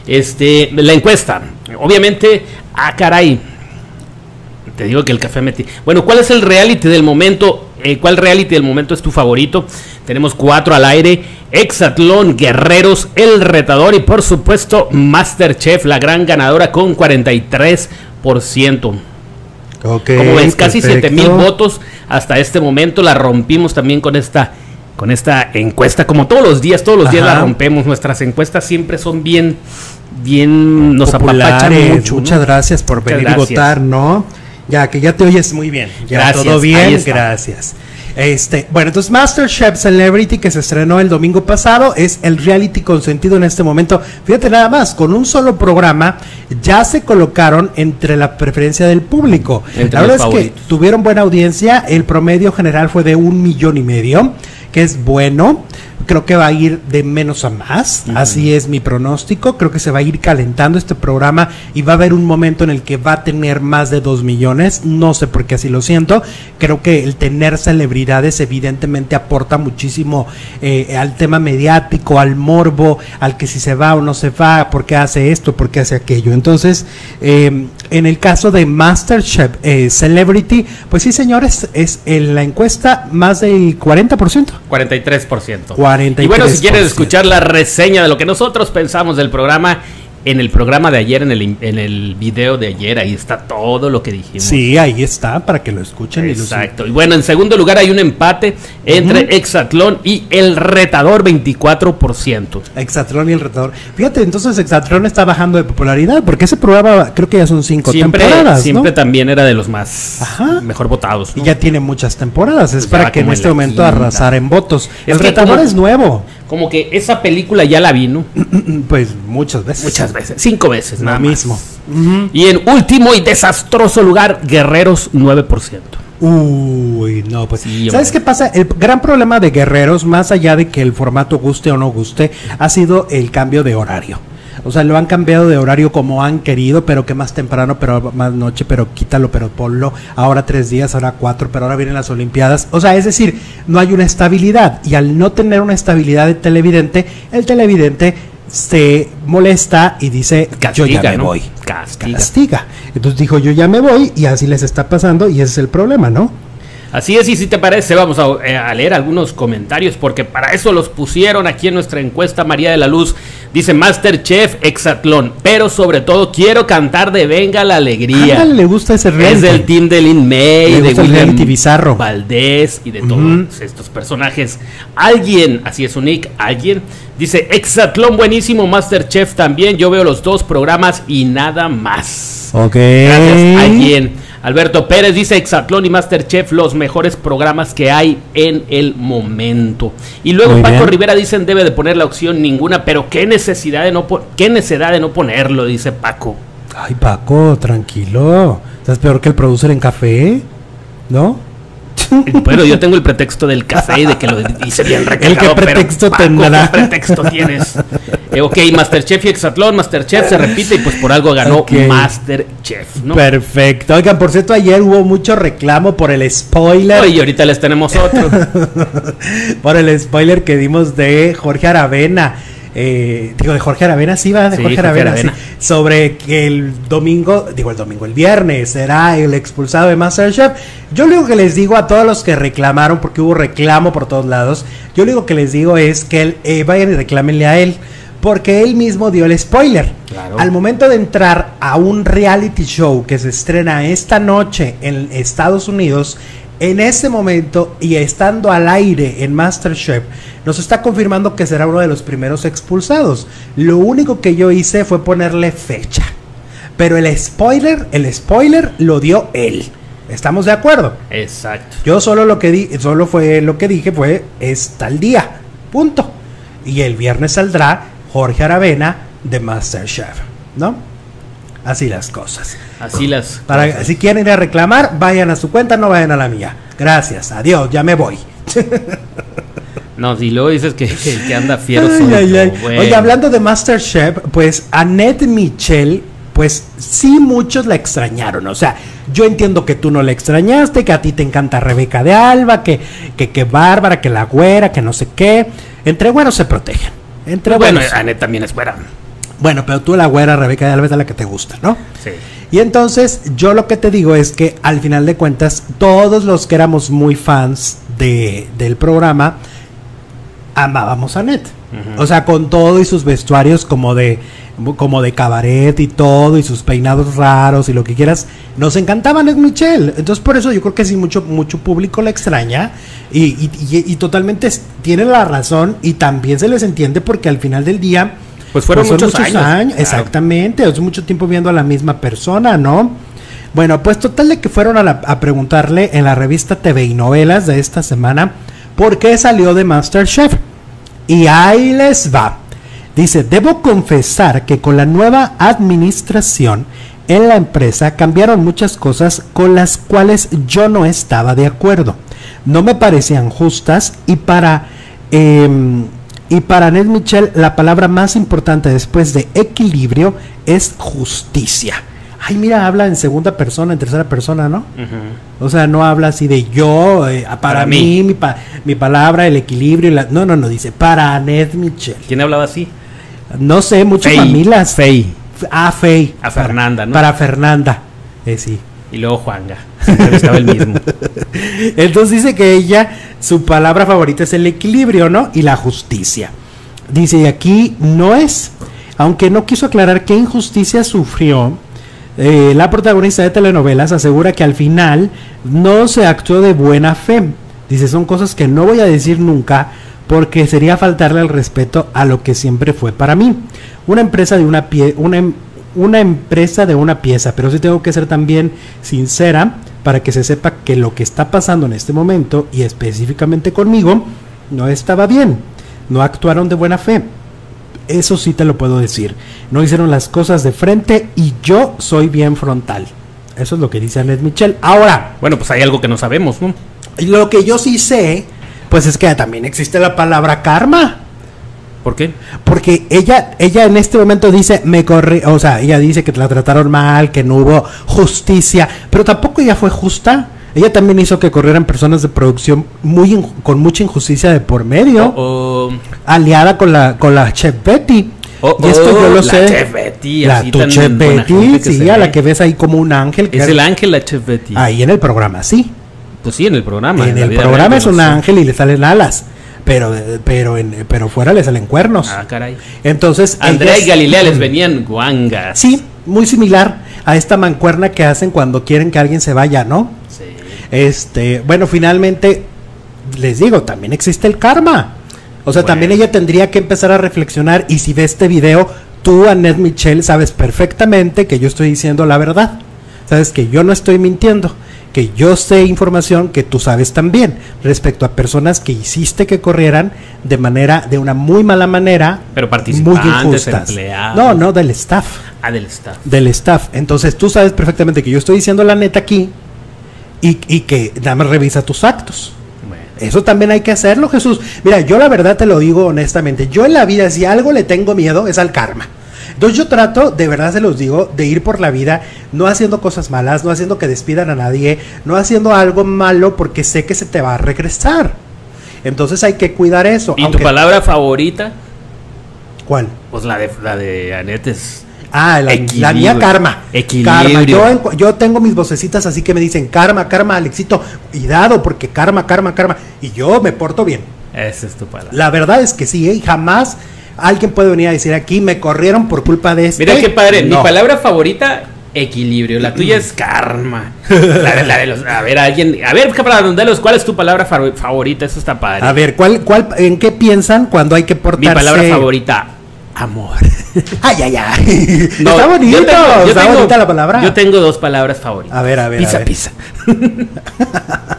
La encuesta, obviamente, caray, te digo que el café metí. Bueno, ¿cuál es el reality del momento? ¿Cuál reality del momento es tu favorito? Tenemos 4 al aire: Exatlón, Guerreros, El Retador y por supuesto MasterChef, la gran ganadora con 43%. Okay, como ves, casi perfecto. 7,000 votos hasta este momento. La rompimos también con esta encuesta, como todos los días la rompemos. Nuestras encuestas siempre son bien nos apapachan mucho. Muchas gracias por venir y votar, ¿no? Ya que ya te oyes muy bien. Ya gracias, todo bien, gracias. Bueno, entonces MasterChef Celebrity, que se estrenó el domingo pasado, es el reality consentido en este momento. Fíjate nada más, con un solo programa ya se colocaron entre la preferencia del público. La verdad es que tuvieron buena audiencia. El promedio general fue de 1,5 millones, que es bueno. Creo que va a ir de menos a más, así es mi pronóstico. Creo que se va a ir calentando este programa y va a haber un momento en el que va a tener más de 2 millones, no sé por qué así lo siento. Creo que el tener celebridades evidentemente aporta muchísimo al tema mediático, al morbo, al que si se va o no se va, por qué hace esto, por qué hace aquello. Entonces, en el caso de MasterChef Celebrity, pues sí señores, es en la encuesta más del 40%. 43%. Y bueno, si quieres escuchar la reseña de lo que nosotros pensamos del programa, en el programa de ayer, en el video de ayer, ahí está todo lo que dijimos. Sí, ahí está, para que lo escuchen. Exacto. Y bueno, en segundo lugar hay un empate entre Exatlón y El Retador, 24%. Exatlón y El Retador. Fíjate, entonces Exatlón está bajando de popularidad, porque ese programa creo que ya son 5 temporadas, siempre, ¿no? También era de los más mejor votados, ¿no? Y ya tiene muchas temporadas, es para que en este momento arrasar en votos. El Retador es nuevo. Como que esa película ya la vi, ¿no? Pues muchas veces. 5 veces, nada mismo. Y en último y desastroso lugar, Guerreros, 9%. Uy, no, pues sí, ¿sabes qué pasa? El gran problema de Guerreros, más allá de que el formato guste o no guste, ha sido el cambio de horario. O sea, lo han cambiado de horario como han querido, pero que más temprano, pero más noche, pero quítalo, pero ponlo. Ahora 3 días, ahora 4, pero ahora vienen las Olimpiadas. O sea, es decir, no hay una estabilidad. Y al no tener una estabilidad de televidente, el televidente se molesta y dice, castiga, yo ya me voy. Castiga. Entonces dijo, yo ya me voy, y así les está pasando, y ese es el problema, ¿no? Así es, y si te parece, vamos a leer algunos comentarios, porque para eso los pusieron aquí en nuestra encuesta. María de la Luz dice: MasterChef, Exatlón, pero sobre todo quiero cantar de Venga la Alegría. Le gusta ese reality. Es del team de Lin May, de William Bizarro, Valdés y de todos estos personajes. Alguien, así es su nick, alguien dice: Exatlón buenísimo, MasterChef también, yo veo los 2 programas y nada más. Ok. Gracias, alguien. Alberto Pérez dice: Exatlón y MasterChef, los mejores programas que hay en el momento. Y luego Paco Rivera dicen: debe de poner la opción ninguna, pero qué necesidad de no ponerlo, dice Paco. Ay, Paco, tranquilo. ¿Estás peor que el producer en café? ¿No? Bueno, yo tengo el pretexto del café y de que lo hice bien recargado. ¿El qué pretexto tendrá? ¿Qué pretexto tienes? Ok, MasterChef y Exatlón. MasterChef se repite y pues por algo ganó MasterChef, ¿no? Perfecto. Oigan, por cierto, ayer hubo mucho reclamo por el spoiler. Y ahorita les tenemos otro. Por el spoiler que dimos de Jorge Aravena. De Jorge Aravena, sí, va, de Jorge Aravena. Sí, sobre que el viernes será el expulsado de MasterChef. Yo lo único que les digo a todos los que reclamaron, porque hubo reclamo por todos lados, yo lo único que les digo es que vayan y reclámenle a él, porque él mismo dio el spoiler. Claro. Al momento de entrar a un reality show que se estrena esta noche en Estados Unidos, en ese momento y estando al aire en MasterChef, nos está confirmando que será uno de los primeros expulsados. Lo único que yo hice fue ponerle fecha, pero el spoiler lo dio él. ¿Estamos de acuerdo? Exacto. Yo solo lo que dije fue es tal día, punto. Y el viernes saldrá Jorge Aravena de MasterChef, ¿no? Así las cosas. Si quieren ir a reclamar, vayan a su cuenta, no vayan a la mía. Gracias, adiós, ya me voy. No, si luego dices que anda fiero. Bueno. Oye, hablando de MasterChef, pues Annette Michel, pues sí, muchos la extrañaron. O sea, yo entiendo que tú no la extrañaste, que a ti te encanta Rebeca de Alba, que Bárbara, que la güera, que no sé qué. Entre buenos se protegen. Bueno, Annette también es güera. Bueno, pero tú la güera Rebeca de Alba es la que te gusta, ¿no? Sí. Y entonces yo lo que te digo es que al final de cuentas todos los que éramos muy fans del programa amábamos a Annette. O sea, con todo y sus vestuarios como de cabaret y todo, y sus peinados raros y lo que quieras, nos encantaba Annette Michel. Entonces por eso yo creo que sí, mucho público la extraña y totalmente tiene la razón, y también se les entiende porque al final del día pues fueron son muchos años. Claro. Exactamente, es mucho tiempo viendo a la misma persona, ¿no? Bueno, pues total de que fueron a preguntarle en la revista TV y Novelas de esta semana por qué salió de MasterChef. Y ahí les va. Dice, debo confesar que con la nueva administración en la empresa cambiaron muchas cosas con las cuales yo no estaba de acuerdo. No me parecían justas, y para Annette Michel la palabra más importante después de equilibrio es justicia. Ay, mira, habla en segunda persona, en tercera persona, ¿no? O sea, no habla así de yo, para mí, mi palabra, el equilibrio. No, dice para Annette Michel. ¿Quién hablaba así? No sé, muchas familias. Fey. Fey. A Fernanda, ¿no? Para Fernanda, sí. Y luego Juanga. Estaba el mismo. Entonces dice que ella, su palabra favorita es el equilibrio, ¿no? Y la justicia. Dice, y aquí no es. Aunque no quiso aclarar qué injusticia sufrió, la protagonista de telenovelas asegura que al final no se actuó de buena fe. Dice, son cosas que no voy a decir nunca porque sería faltarle el respeto a lo que siempre fue para mí. Una empresa de una empresa de una pieza, pero sí tengo que ser también sincera para que se sepa que lo que está pasando en este momento, y específicamente conmigo, no estaba bien. No actuaron de buena fe. Eso sí te lo puedo decir. No hicieron las cosas de frente y yo soy bien frontal. Eso es lo que dice Annette Michel. Ahora, bueno, pues hay algo que no sabemos, ¿no? Lo que yo sí sé, pues es que también existe la palabra karma. ¿Por qué? Porque ella en este momento dice, o sea, ella dice que la trataron mal, que no hubo justicia, pero tampoco ella fue justa. Ella también hizo que corrieran personas de producción con mucha injusticia de por medio, aliada con la Chef Betty. Y esto yo lo sé. La Chef Betty, tu Chef Betty, sí, a la que ves ahí como un ángel. Es el ángel, la Chef Betty. Ahí en el programa, sí. Pues sí, en el programa. En el programa es un ángel y le salen alas. Pero fuera le salen cuernos. Ah, caray. Entonces Andrea y Galilea les venían guangas. Sí, muy similar a esta mancuerna que hacen cuando quieren que alguien se vaya, ¿no? Sí. Bueno, finalmente les digo, también existe el karma. O sea, también ella tendría que empezar a reflexionar. Y si ve este video, tú, Annette Michel, sabes perfectamente que yo estoy diciendo la verdad. Sabes que yo no estoy mintiendo, que yo sé información que tú sabes también respecto a personas que hiciste que corrieran de una muy mala manera, pero participantes, muy injustas. Empleados. No, del staff. Del staff. Del staff. Entonces tú sabes perfectamente que yo estoy diciendo la neta aquí y que nada más revisa tus actos. Bueno. Eso también hay que hacerlo, Jesús. Mira, yo la verdad te lo digo honestamente, yo en la vida si algo le tengo miedo es al karma. Entonces yo trato, de verdad se los digo, de ir por la vida no haciendo cosas malas, no haciendo que despidan a nadie, no haciendo algo malo porque sé que se te va a regresar. Entonces hay que cuidar eso. ¿Y tu palabra favorita? ¿Cuál? Pues la de Annette es... la mía karma. Equilibrio. Karma. Yo tengo mis vocecitas así que me dicen karma, Alexito, cuidado porque karma. Y yo me porto bien. Esa es tu palabra. La verdad es que sí, jamás alguien puede venir a decir aquí, me corrieron por culpa de Mira qué padre, no. Mi palabra favorita, equilibrio. La tuya es karma. la de los, a ver, para redondearlos, ¿cuál es tu palabra favorita? Eso está padre. A ver, ¿en qué piensan cuando hay que portarse? Mi palabra favorita, amor. Ay. No, está bonito. ¿Está bonita la palabra? Yo tengo dos palabras favoritas. A ver. Pizza.